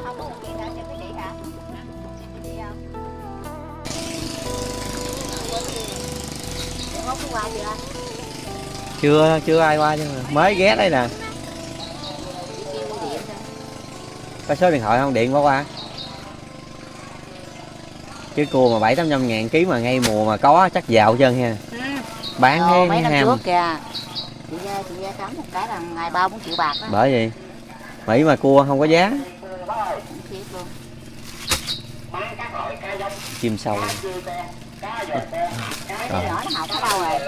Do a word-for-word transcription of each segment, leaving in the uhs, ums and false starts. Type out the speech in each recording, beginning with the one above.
không có một chuyện nào xem cái chị hả? Xem cái chị không? Không có qua chưa? Chưa, chưa ai qua chứ mới ghé đây nè. Có số điện thoại không? Điện qua qua. Cái cua mà bảy tám trăm ngàn ký mà ngay mùa mà có chắc giàu chân ha. Ừ. Bán Ồ, cái mấy năm ham. trước kìa. Chị ra chị ra cắm một cái là ngày ba bốn triệu bạc đó. Bởi vì Mỹ mà cua không có giá. Chim sâu. Rồi. Nhỏ nó học ở đâu rồi?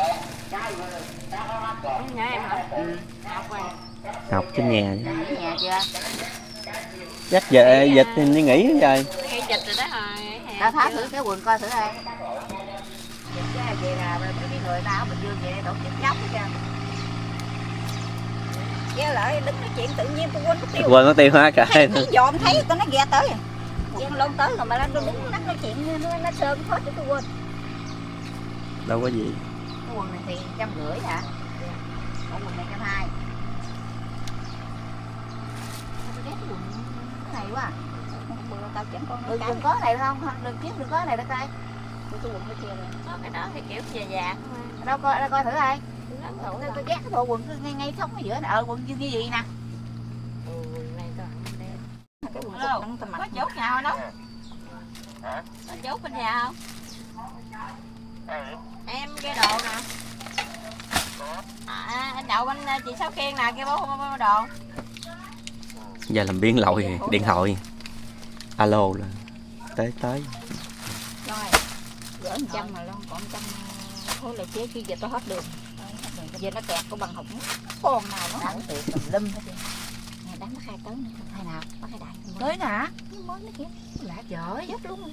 Nhà em hả? Ừ. Học trên nhà. Ở nhà chưa? Chắc về dịch thì đi nghỉ hết rồi. Ngay dịch rồi đó rồi. Tao tháo thử cái quần coi thử đây. Vậy là mấy cái người tao Bình Dương vậy tổ chức nhóc hết trơn. Nghe lại đứng nói chuyện tự nhiên tôi quên mất tiêu. Quên mất tiêu hả cả. Thấy dòm thấy tao nó ghé tới. Ghé lon tới rồi mà nó đứng nắp nói chuyện nó nó sơn hết cho tôi quên. Đâu có gì. Cái quần này thì trăm rưỡi hả? Còn quần này trăm hai. Tôi ghét cái quần này quá. Tao chẳng con đừng, đừng có này không, đừng kiếm đừng có này đó coi. Tôi quần cái kia này. Có cái đó thì kiểu già già. Đâu coi đâu coi thử ai. Tôi, tôi ghét cái bộ quần ngay ngay sống ở giữa này, ờ quần như như gì nè. Ừ, này toàn đen. Cái quần Hello, cục tao mặc. có chốt nhà không đó? Có chốt bên nhà không? Em cái đồ nè. À, anh đậu bên chị Sáu Kiên nè, cái bố bố đồ. Giờ làm biến lội điện thoại. Alo là tới tới. Rồi. Gỡ một trăm mà luôn, còn trăm thôi là chế khi giờ tao hết đường. Giờ nó kẹt của bằng hụt. Con nào nó hẳn tiệt tùm lum hết trơn. Nè đánh nó khai tới nè, khai nào? Bắt khai đại. Tới nè hả? Mới nó kìa. Lạ trời, dốc luôn.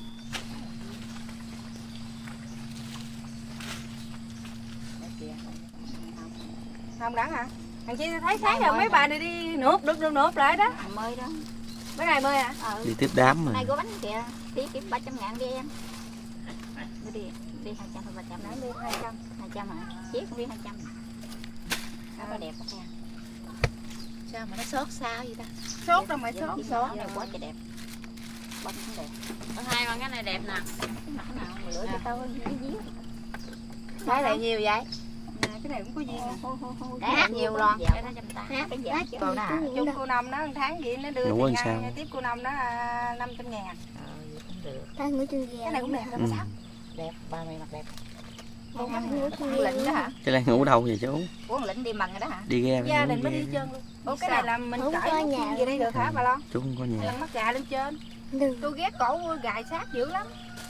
Không đáng hả? Thằng Chi thấy sáng rồi mấy bà này đi nộp được được nộp lại đó. Mới đó. Mấy này mới hả? Ừ. Đi tiếp đám mà. Này có bánh kìa. Tí kiếm ba trăm ngàn đi em. Đi đi hai trăm hay ba trăm nãy đi hai trăm. Hai trăm hả? Chiếc không đi hai trăm. Nó có đẹp quá nha. Sao mà nó sốt sao vậy ta? Sốt đâu mà sốt. Sốt này quá trời đẹp. Bánh cũng đẹp. Có hai con cái này đẹp nè. Mặt nào mà lửa cho tao cái díu. Cái này nhiều vậy? Nè, cái này cũng có duyên nè. Để hát nhiều loan. Cái đó trăm tám. Hát cái gì hát còn nè. Chung cô năm đó một tháng gì nó đưa Đủ tiền sao? ăn, tiếp cô năm đó năm trăm ngàn. Cái này cũng đẹp. Ừ. Đẹp, ba mày mặc đẹp. Con lịnh đó hả? Cái đang ngủ đâu vậy chú? Ủa lịnh đi mần rồi đó hả? Đi ghe. Gia đình mới đi chân luôn. Ủa cái này là mình cởi nhà về đây được hả bà Loan? Chú không có nhà. Làm mắt gà lên trên. Tôi ghét cổ gài sát dữ lắm.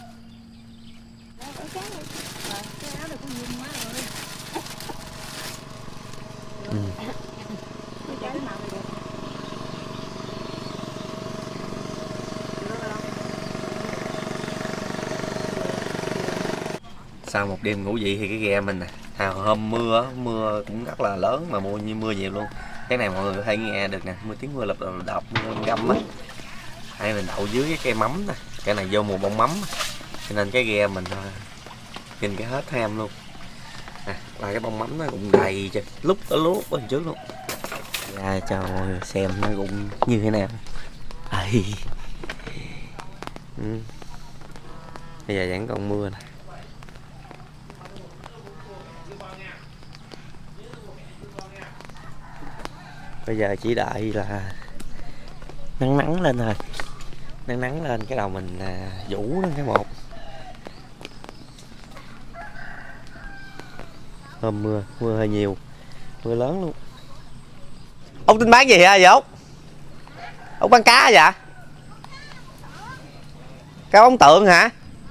Cái áo này cũng nhìn quá rồi. Ừ. Cái màu này đẹp. Sau một đêm ngủ dị thì cái ghe mình nè, à, hôm mưa mưa cũng rất là lớn mà mưa như mưa nhiều luôn. Cái này mọi người có thể nghe được nè, mưa tiếng mưa lập đập mưa gầm á. Hay mình đậu dưới cái cây mắm nè, cái này vô mùa bông mắm cho nên cái ghe mình nhìn cái hết ham luôn. Nè, và cái bông mắm nó cũng đầy chứ, lúc tới lúc ở trước luôn. Ra cho mọi người xem nó cũng như thế nào. Ây. Ừ. Bây giờ vẫn còn mưa nè. Bây giờ chỉ đợi là nắng nắng lên thôi, nắng nắng lên cái đầu mình à, vũ nó cái một. Hôm mưa mưa hơi nhiều, mưa lớn luôn. Ông tính bán gì hả vậy Út? Út bán cá vậy? Cá ống tượng hả?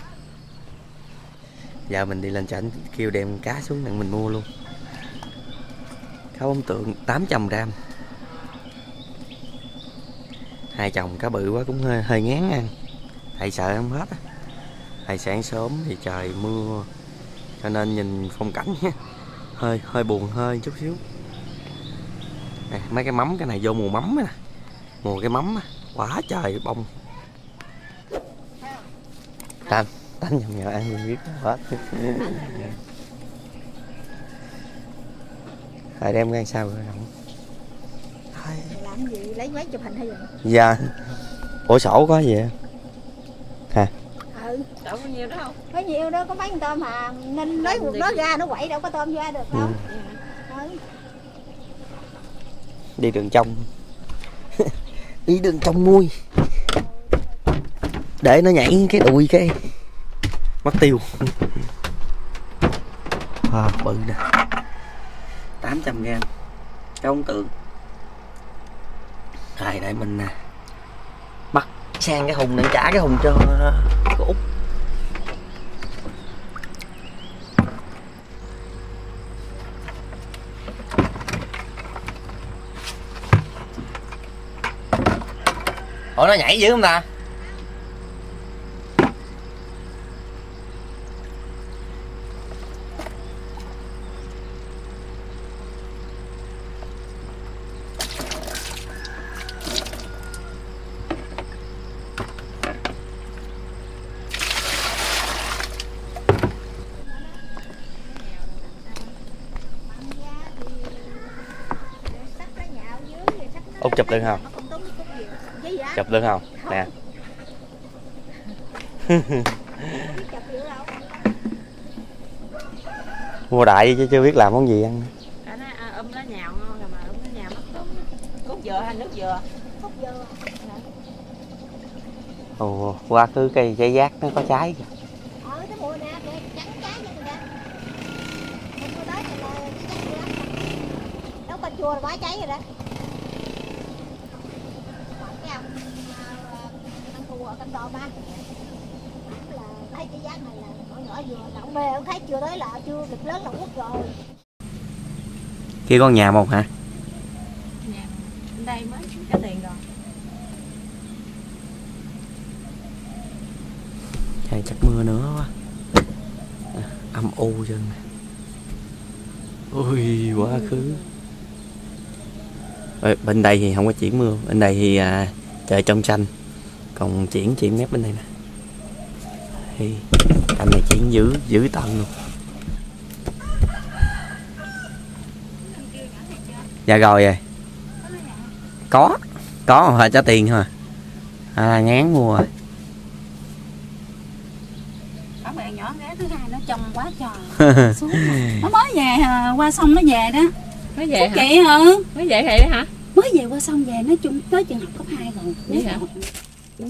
Giờ mình đi lên trển kêu đem cá xuống nặng mình mua luôn. Cá ống tượng tám trăm gram. Hai chồng cá bự quá cũng hơi, hơi ngán ăn. Thầy sợ không hết á. Thầy sáng sớm thì trời mưa cho nên nhìn phong cảnh hơi hơi buồn hơi chút xíu. Nè, mấy cái mắm cái này vô mùa mắm nè, mùa cái mắm quá trời bông. Tanh tanh nhầm nhờ ăn mình biết hết. Thầy đem ra sao rồi không? Làm gì lấy máy chụp hình hay gì? Dạ. Ủa sổ có gì vậy? Hả? Ừ, đâu có nhiều đâu không? Có nhiều đó, có mấy con tôm mà nên lấy một đó ra nó quậy đâu có tôm ra được đâu. Ừ. Ừ. Đi đường trong. Đi đường trong nuôi. Để nó nhảy cái đùi cái mất tiêu. Wow, bự nè. tám trăm gram. Cái ống tượng. Rồi để mình nè bắt sang cái hùng để trả cái hùng cho cô Út. Ủa nó nhảy dữ không ta? Út chụp được không? Chụp được không? Nè. Mua đại chứ chưa biết làm món gì ăn. Cả nó ôm nó nhào ngon rồi mà ôm nó nhào mất tôm. Cốt dừa hay nước dừa? Cốt dừa. Ồ, qua cứ cây trái giác nó có trái kìa. Ờ, cái mùa nè, trắng trái vậy nè. Cái mùa đó thì là cái trái dừa lắm. Nấu canh chua là quá cháy rồi đó. Còn cái ông ăn thua ở canh đòn á. Là thấy cái giác này là nhỏ nhỏ vừa là ông mê, ông thấy chưa tới là chưa kịp lớn là quất rồi. Kia con nhà một hả? Nhà đây mới có tiền rồi. Trời chắc mưa nữa quá. À, âm u chân. Ui quá khứ. Ê, bên đây thì không có chuyển mưa, bên đây thì à, trời trong xanh. Còn chuyển chuyển mép bên đây nè. Thì cành này chuyển giữ giữ tận luôn. Dạ rồi rồi. Có. Có mà phải trả tiền thôi. À ngán mua rồi. Có bạn nhỏ gái thứ hai nó trông quá trời. Xuống nó mới về qua sông nó về đó. Mới về hả? Chị hả? Mới về thì hả? Mới về qua sông về nó chung tới trường học cấp hai rồi. Vậy hả? Đúng.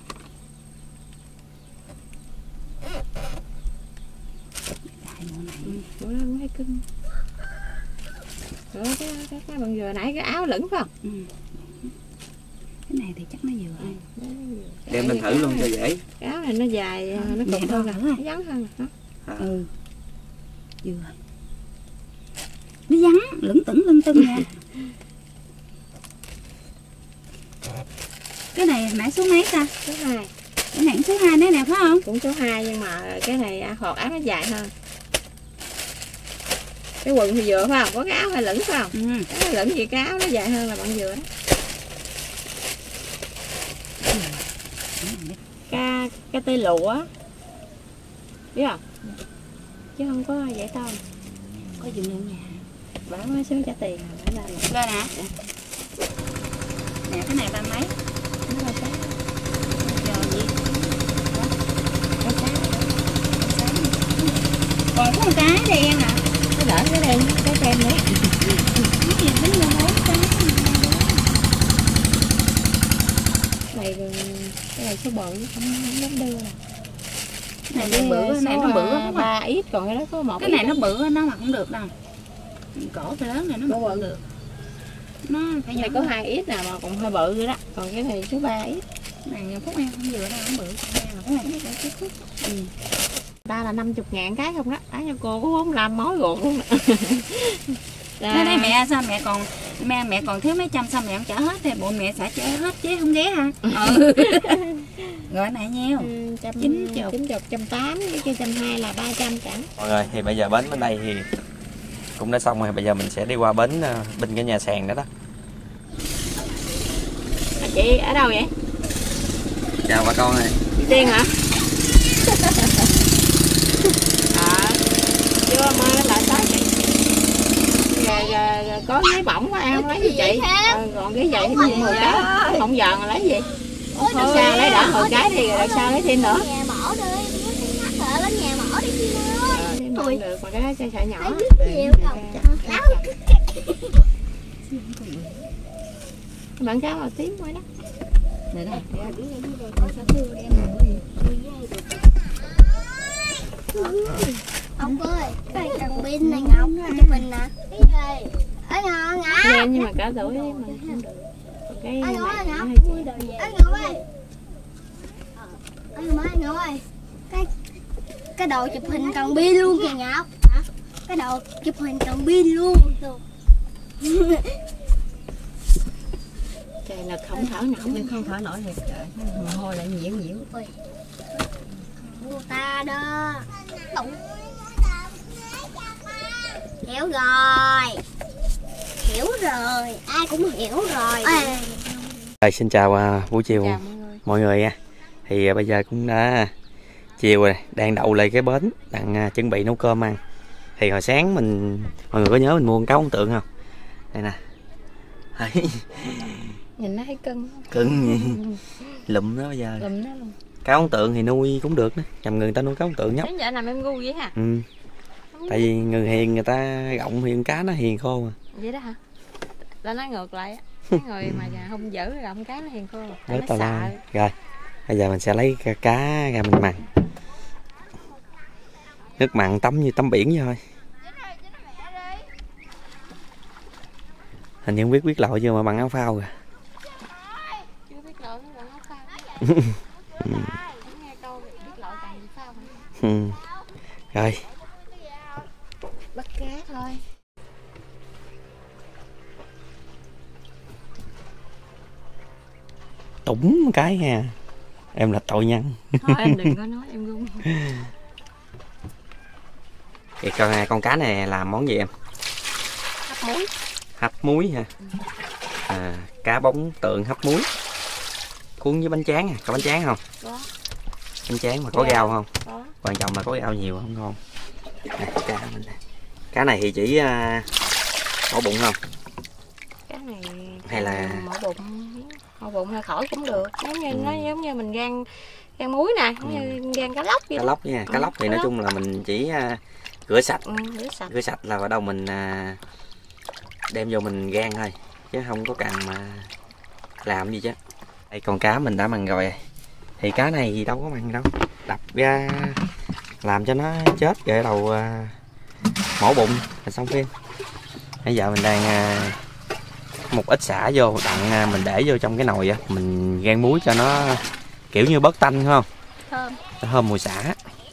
Bữa đó cũng thấy cưng. Ủa, cái, cái, cái bằng vừa nãy cái áo lửng phải không? Ừ. Cái này thì chắc nó vừa. Ừ. Đem lên thử luôn cho dễ. Cái áo này nó dài, ừ, nó cục hơn, nó vắn hơn. À. Ừ. Vừa. Nó vắn, lửng tửng lưng tưng nha. Cái này nãy số mấy ta? Số hai. Cái này số hai đấy nè phải không? Cũng số hai nhưng mà cái này hột áo nó dài hơn. Cái quần thì vừa phải không? Có cái áo hay lửng phải không? Ừ. Cái lửng gì cái áo nó dài hơn là bạn vừa đó. Cái, cái tê lụa á. Biết không? Chứ không có vậy tông. Có dừng ở nhà. Bà mới xuống trả tiền rồi. Bà lên lên hả? Nè cái này ba mấy? Nó ba sáu. Giờ gì? Ba sáu. Còn có một cái đen à? Nó đỡ cái đen, cái kem nữa. Cái gì bánh là bốn cái. Này cái này số bự không không dám đưa nè. Này nó bự, cái này nó bự quá ba ít, còn cái đó có một. Cái này nó bự nó mà không được đâu. Cổ cái lớn này nó mà không được. Nó phải này có hai ít nào mà còn hơi bự rồi đó. Còn cái này số ba ít. Này Phúc An không vừa đâu, không bự. Cái này nó phải chút. Ừ. Ta là năm mươi ngàn cái không đó. Đó cho cô có bốn mươi lăm mối ruột luôn nè. Đây đây mẹ sao mẹ còn mẹ mẹ còn thiếu mấy trăm sao mẹ không trả hết thì bộ mẹ sẽ trả hết chứ không ghé hả? Ừ. Rồi này nhiêu? Ừ, chín chục, chín chục, trăm tám với cái trăm hai là ba trăm cả. Mọi người thì bây giờ bến bên đây thì cũng đã xong rồi, bây giờ mình sẽ đi qua bến bên cái nhà sàn đó đó. À, chị ở đâu vậy? Chào bà con ơi. Chị Tiên hả? À, chưa mai lại tới chị. Rồi, rồi, rồi có giấy bỏng của em lấy gì chị? À, còn cái giày thì mười cái không giờ mà lấy gì? Đợt sau lấy đỡ hồi cái thì đợt sau lấy thêm nữa. Nhà mở đi, ngắt rồi lên nhà mở đi chứ ơi. Thôi được mà cái đó chai sợi nhỏ. Nhiều bạn cá màu tím mới đó. Đây đây. Ngọc ơi, cái cần pin này Ngọc, chụp hình nè. Cái gì? Ở nhà Ngọc. Em nhưng mà cả tuổi mà không được. Cái Anh Ngọc ơi, này Ngọc. hơi Anh Ngọc ơi. Anh Ngọc ơi, Ngọc ơi. Cái cái đồ chụp hình cần pin luôn kìa Ngọc. Hả? Cái đồ chụp hình cần pin luôn. trời là không thở nổi, nhưng không thở nổi thì trời, mồ hôi lại nhiễu nhiễu. Cô ta đó. Đụng. Hiểu rồi. Hiểu rồi, ai cũng hiểu rồi. À. Rồi, xin chào uh, buổi chiều Chào mọi người. mọi người nha. Thì uh, bây giờ cũng đã chiều rồi, đang đậu lại cái bến, đang uh, chuẩn bị nấu cơm ăn. Thì hồi sáng mình, mọi người có nhớ mình mua con cá ấn tượng không? Đây nè. Nhìn nó thấy cưng. Cưng gì? Lụm nó bây giờ. Lụm nó luôn. Cá ấn tượng thì nuôi cũng được đó, nhầm người ta nuôi cá ấn tượng nhóc. Đến giờ làm em ngu vậy hả? Ừ. Tại vì người hiền người ta gọng hiền cá nó hiền khô mà. Vậy đó hả? Là nó ngược lại á. Cái người mà không giữ gọng cá nó hiền khô. Tại nó sợ. Rồi, bây giờ mình sẽ lấy cá, cá ra mình mặn. Nước mặn tắm như tắm biển vậy thôi. Hình như không biết biết lội chưa mà bằng áo phao rồi. Chưa biết lội nó bằng áo phao. Nghe câu biết lội bằng gì phao hả? Ừ. Rồi. Bắt cá thôi. Tủng cái nha. Em là tội nhân. Thôi em đừng có nói em run. Thì con, con cá này làm món gì em? Hấp muối. Hấp muối hả? À, cá bóng tượng hấp muối. Cuốn với bánh tráng, có bánh tráng không? Có. Bánh tráng mà có Dạ. rau không? Có. Quan trọng là có rau nhiều không ngon. Này, cá mình này. Cá này thì chỉ uh, mổ bụng không? Cái này Hay là mổ bụng, mổ bụng hay khỏi cũng được. Giống như ừ. nó giống như mình rang rang muối nè, giống ừ. như rang cá lóc vậy. Cá lóc nha, cá lóc thì cá nói lóc. chung là mình chỉ uh, rửa sạch, ừ, rửa sạch, rửa sạch là bắt đầu mình uh, đem vô mình rang thôi, chứ không có cần mà làm gì chứ. Đây con cá mình đã mặn rồi, thì cá này thì đâu có mặn đâu, đập ra làm cho nó chết rồi đầu uh, mổ bụng là xong phim. Bây giờ mình đang uh, một ít xả vô đặng uh, mình để vô trong cái nồi á, mình rang muối cho nó kiểu như bớt tanh phải không? thơm, thơm mùi xả.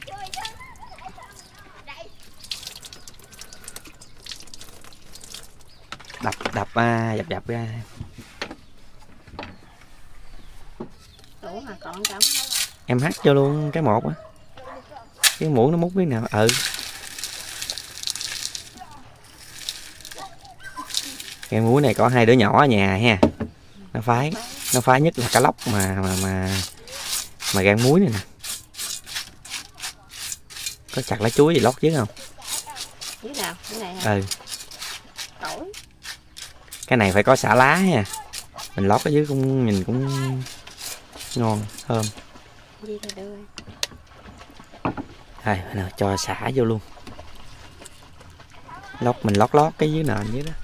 Đập đập uh, dập dập ra. đủ mà còn chấm. Em hắt cho luôn cái một á, cái muỗng nó múc biết nào. Ừ, cái muối này có hai đứa nhỏ ở nhà ha, nó phái nó phái nhất là cá lóc mà mà mà mà gan muối này nè. Có chặt lá chuối gì lót chứ không? Dưới nào? Cái này hả? Ừ. Tỏi. Cái này phải có xả lá nha, mình lót ở dưới cũng nhìn cũng ngon thơm. Gì thì đưa. Rồi nào cho xả vô luôn, lót mình lót lót cái dưới nền dưới đó.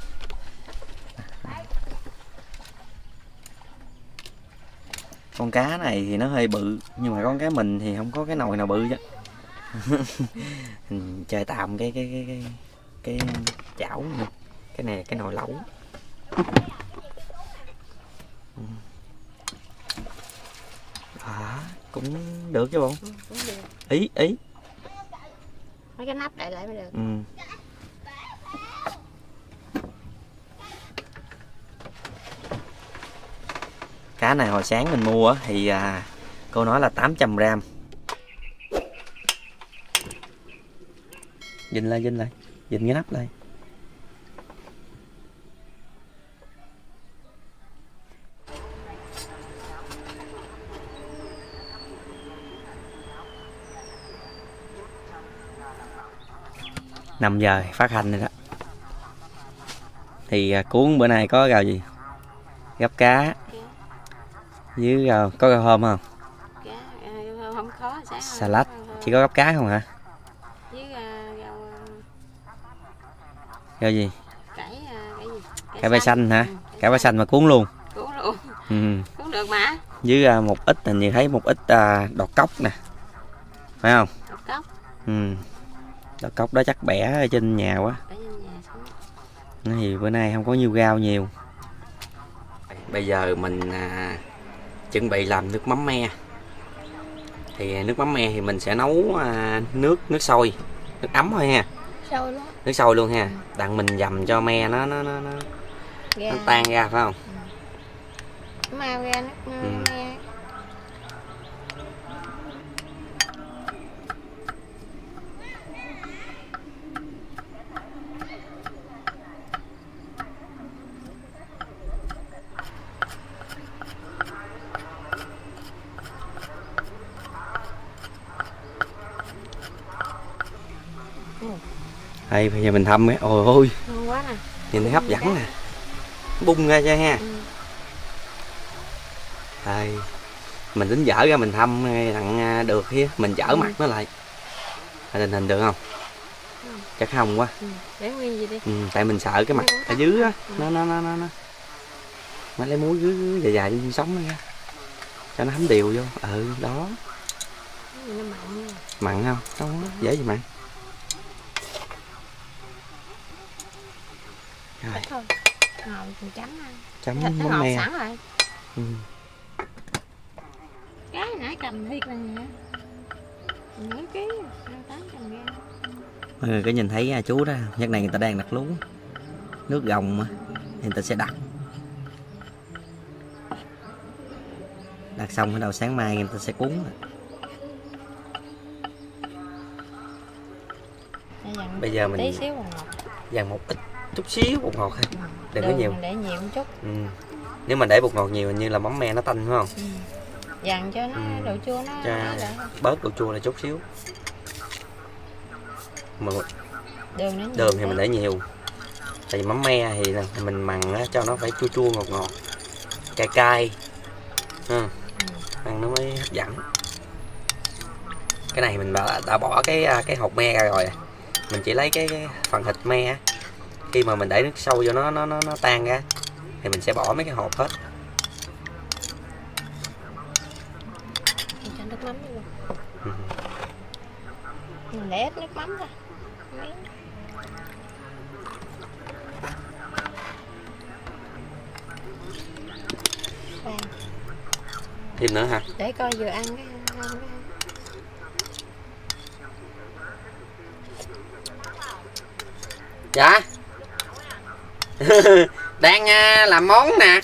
Con cá này thì nó hơi bự, nhưng mà con cá mình thì không có cái nồi nào bự chứ. Mình chơi tạm cái cái cái cái cái chảo nữa. Cái này cái nồi lẩu. À, cũng được chứ bộ. Ừ, cũng được. Ý ý. Mấy cái nắp lại lại mới được. Ừ. Cá này hồi sáng mình mua thì à, cô nói là tám trăm gram. Dình lại, dình lại, dình cái nắp lại. năm giờ phát hành rồi đó. Thì à, cuốn bữa nay có gạo gì? Gắp cá Với rau, có rau thơm không? Cá à, không khó. Sẽ Salad, chỉ có gắp cá không hả? Với uh, rau... Rau gì? Cải, uh, cải gì? Cải Cải bay xanh hả? Ừ, Cải bay xanh mà cuốn luôn. Cuốn luôn. Ừ. Cuốn được mà. Với uh, một ít, hình như thấy một ít uh, đọt cóc nè. Phải không? Đọt cóc. Ừ. Đọt cóc đó chắc bẻ ở trên nhà quá. Ở trên nhà xuống. Nó thì bữa nay không có nhiều rau nhiều. Bây giờ mình à, chuẩn bị làm nước mắm me. Thì nước mắm me thì mình sẽ nấu à, nước nước sôi, nước ấm thôi ha. Sôi luôn. Nước sôi luôn ha. Đặng mình dầm cho me nó nó nó nó, nó tan ra phải không? Ừ. Mau ra nước Ừ. me. Đây bây giờ mình thăm cái ôi ôi Ngon quá nè. nhìn thấy hấp dẫn nè, bung ra cho ha. Ừ. Đây mình tính dở ra mình thăm đặng được kia mình dở Ừ. mặt nó lại hình hình được không? Ừ. Chắc không quá. Ừ. Để nguyên gì đi. Ừ, tại mình sợ cái mặt ở dưới á nó nó nó nó nó nó lấy muối dưới dài dài trên sống nó ra cho nó thấm đều vô. Ừ đó. Nó mặn nha. Mặn không? Không có dễ gì mặn. Rồi Ít thôi. Ngồi cùng chấm ăn. chấm Thịt nó mắm ngọt me. sẵn rồi. Ừ. Cái nãy cầm thiệt là nhẹ. Nửa ký, tám trăm gram. Mọi người có nhìn thấy à, chú đó, nhất này người ta đang đặt lú nước gồng mà thì người ta sẽ đặt đặt xong ở đầu sáng mai người ta sẽ cuốn. Bây giờ mình tí xíu bột ngọt. dàn một ít chút xíu bột ngọt thôi, Ừ. đừng có nhiều. Mình để nhiều một chút. Ừ. Nếu mà để bột ngọt nhiều như là mắm me nó tanh phải không? Ừ. Dàn cho nó Ừ. đồ chua nó Cho nó lại. bớt độ chua là chút xíu. Mà Đường nữa. đường thì mình để nhiều. Tại vì mắm me thì là mình mặn á, cho nó phải chua chua ngọt ngọt, cay cay. Ừ. Ăn nó mới hấp dẫn. Cái này mình đã, đã bỏ cái cái hột me ra rồi. Mình chỉ lấy cái, cái phần thịt me. Khi mà mình để nước sâu vô nó nó nó nó tan ra thì mình sẽ bỏ mấy cái hột hết. Cho nước mắm luôn. Ừ. Mình để ít nước mắm thôi. Miếng. Khoan. Thêm nữa hả? Để coi vừa ăn cái ăn cái. Dạ. Đang uh, làm món nè.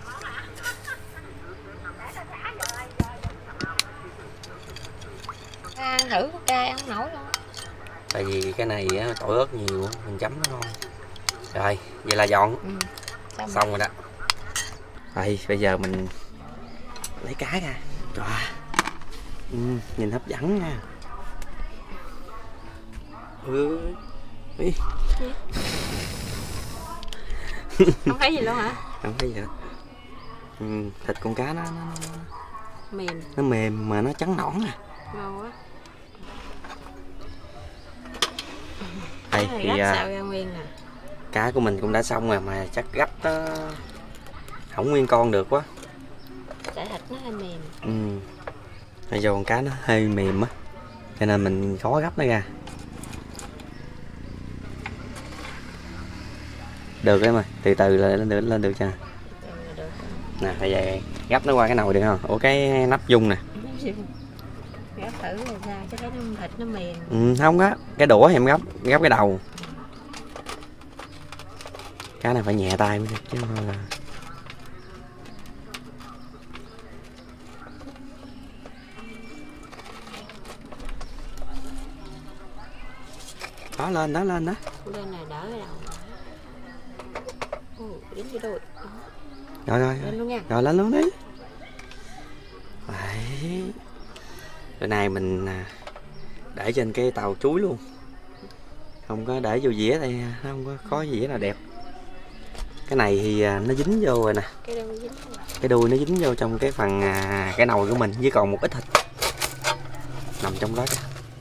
Ăn thử cay ăn nổi luôn. Tại vì cái này á, tỏi ớt nhiều mình chấm nó ngon. Rồi vậy là dọn. Ừ. Xong, Xong rồi đó. Rồi bây giờ mình lấy cá ra. Rồi. Ừ, nhìn hấp dẫn nha. Ừ. Ý. không thấy gì luôn hả? Không thấy gì hết. Ừ, thịt con cá nó, nó, nó, Mềm. nó mềm mà nó trắng nõn nè. Ngon quá. Đây Cái này thì gắp à, xào ra nguyên nè. cá của mình cũng đã xong rồi mà chắc gấp nó không nguyên con được quá. Tại thịt nó hơi mềm. Ừ. Bây giờ con cá nó hơi mềm á cho nên mình khó gấp nó ra. Được đấy mà từ từ lên được lên được cho nè. Được. Nè bây giờ gấp nó qua cái nồi được không? Ủa cái nắp dung nè. Gắp thử là sao chứ thấy nó thịt nó mềm. Ừ, không á, cái đũa thì em gấp gấp cái đầu. Cá này phải nhẹ tay mới được chứ không là đó lên đó lên đó. Lên này đỡ cái đầu. Ồ, đến cái đùi. Rồi rồi Lên luôn nha. rồi lên luôn đi. Đấy. Bữa nay mình để trên cái tàu chuối luôn, không có để vô dĩa đây, không có có dĩa nào đẹp. Cái này thì nó dính vô rồi nè, Cái đuôi dính. cái đuôi nó dính vô trong cái phần à, cái nồi của mình, với còn một ít thịt nằm trong đó kìa.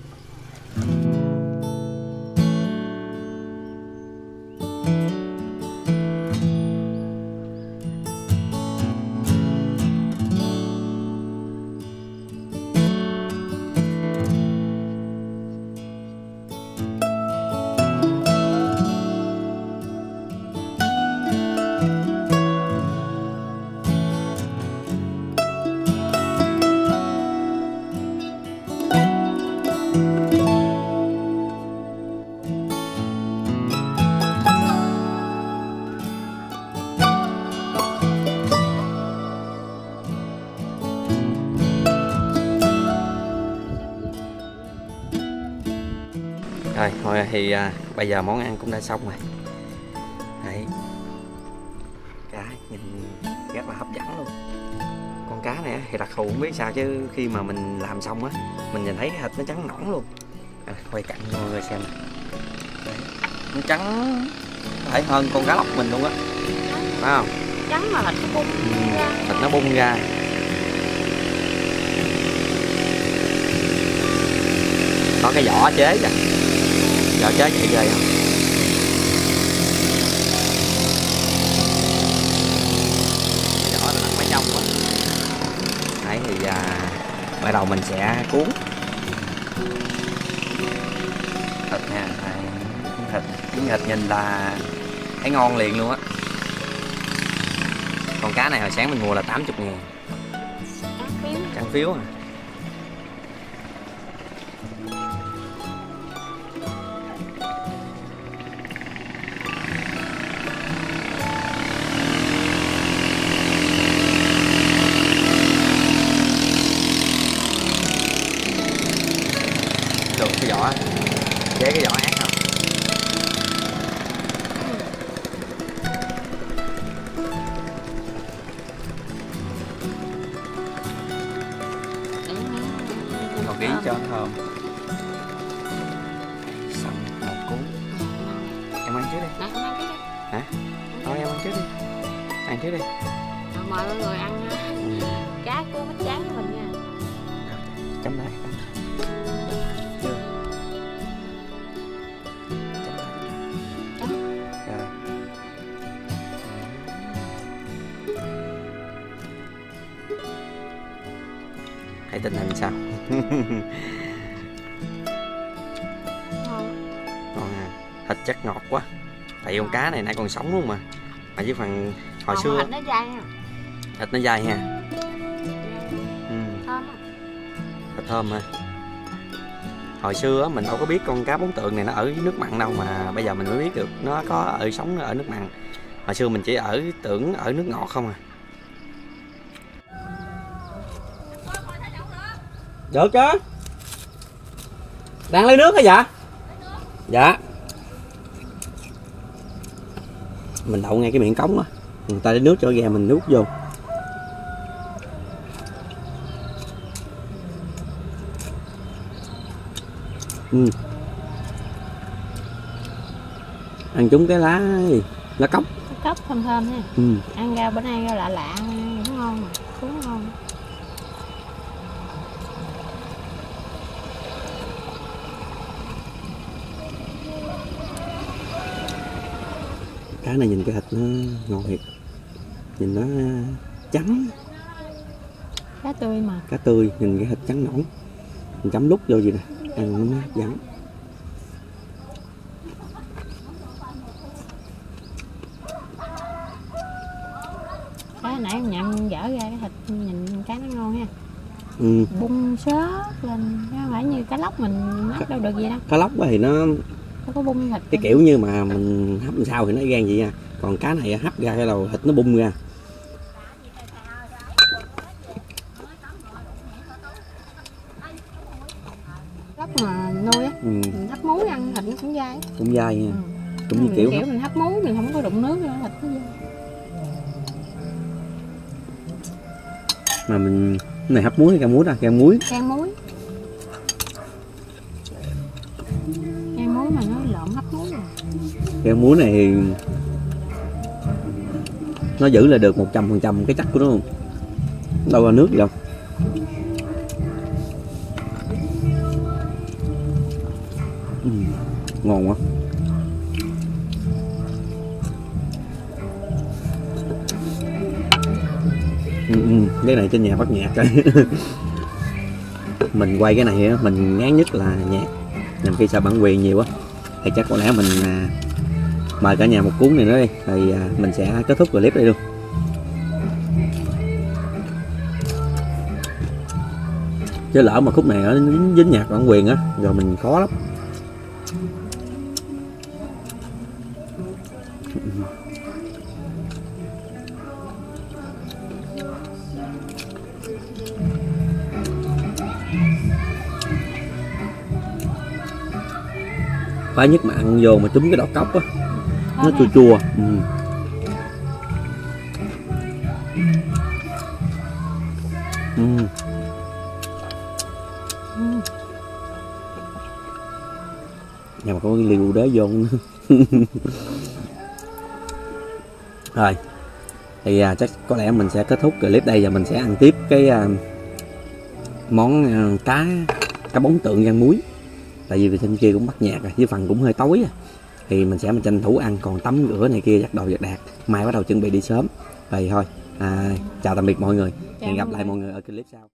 Rồi, thôi thì à, bây giờ món ăn cũng đã xong rồi. Đấy. Cá nhìn rất là hấp dẫn luôn. Con cá này thì đặc thù không biết sao chứ khi mà mình làm xong á, mình nhìn thấy cái thịt nó trắng nõn luôn. À, quay cạnh cho mọi người xem. Đấy. Nó trắng có thể hơn con cá lóc mình luôn á. Phải không? Trắng mà thịt nó bung Ừ, ra. thịt nó bung ra. Có cái vỏ chế kìa. Vỏ chế vậy ghê không? Cái vỏ nó nằm ở trong quá. Đấy thì à, bắt đầu mình sẽ cuốn thịt nha. Đấy, thịt, thịt nhìn là thấy ngon liền luôn á. Con cá này hồi sáng mình mua là tám mươi ngàn. Trắng phiếu. Trắng phiếu à. Được cái vỏ, chế cái vỏ ác không? Một ký cho thơm. Xong một cuốn. Em ăn trước đi. Nè, ăn cái đi. Hả? Thôi em ăn trước đi. Ăn trước đi. Rồi, mời mọi người ăn Ừ. cá cuốn bánh tráng của mình nha. Chấm đây. Chưa? Chấm đây. Rồi. Thấy tình hình sao? Ngon. Ngon à. Thịt chắc ngọt quá. Tại con cá này nãy còn sống luôn mà. Mà với phần hồi Còn xưa thịt nó dai nha. thịt nó dai ha. Ừ. Thơm á. Thịt thơm ha. Hồi xưa á, mình đâu có biết con cá bốn tượng này nó ở nước mặn đâu, mà bây giờ mình mới biết được nó có ở sống ở nước mặn. Hồi xưa mình chỉ ở tưởng ở nước ngọt không à. Được chứ. Đang lấy nước hả dạ? Dạ. Mình đậu ngay cái miệng cống á, người ta lấy nước cho ghe mình nuốt vô. Ừ. Ăn trúng cái lá lá cóc. Cái cốc thơm thơm ha. Ừ. Ăn rau bữa nay rau lạ lạ nó ngon mà. Cuốn ngon. Cá này nhìn cái thịt nó ngon thiệt, nhìn nó trắng, Cá tươi mà. cá tươi, nhìn cái thịt trắng nõn, mình chấm lúc vô gì nè, ăn nó mới hấp dẫn. Cái nãy em nhận dở ra cái thịt nhìn cá nó ngon ha. Ừ. Bung xớt lên, chứ không phải như cá lóc mình hấp đâu được gì đâu. Cá lóc thì nó Nó có bung thịt. cái kiểu như mà mình hấp làm sao thì nó gan vậy nha, còn cá này hấp ra cái đầu thịt nó bung ra. Lóc mà nuôi á, Ừ. mình hấp muối ăn thịt nó cũng dai. Cũng dai nha. Ừ. Cũng như Mình kiểu, kiểu mình hấp muối mình không có đụng nước nữa thịt nó dai. mà mình cái này hấp muối hay cà muối ta? Cà muối. Can muối. Can muối mà nó lộn hấp muối rồi. Cà muối này thì nó giữ lại được một trăm phần trăm cái chắc của nó luôn, đâu ra nước gì đâu. Ừ, ngon quá. Ừ, ừ, cái này trên nhà bắt nhạc rồi. Mình quay cái này á, mình ngán nhất là nhạc, nhằm khi sợ bản quyền nhiều á, thì chắc có lẽ mình à, mời cả nhà một cuốn này nữa đi, thì à, mình sẽ kết thúc clip đây luôn. Chứ lỡ mà khúc này nó dính, dính nhạc bản quyền á, rồi mình khó lắm. Phải nhất mà ăn vô mà trúng cái đọt cốc á, nó chua chua. Ừ. Ừ. Nhà mà có cái liu đế vô nữa. Rồi thì à, chắc có lẽ mình sẽ kết thúc clip đây và mình sẽ ăn tiếp cái à, món à, cá cá bóng tượng rang muối. Tại vì trên kia cũng bắt nhạc rồi, với phần cũng hơi tối à. Thì mình sẽ mình tranh thủ ăn, còn tắm rửa này kia dắt đồ giặt đạt, mai bắt đầu chuẩn bị đi sớm. Vậy thôi à, chào tạm biệt mọi người, hẹn gặp lại mọi người ở clip sau.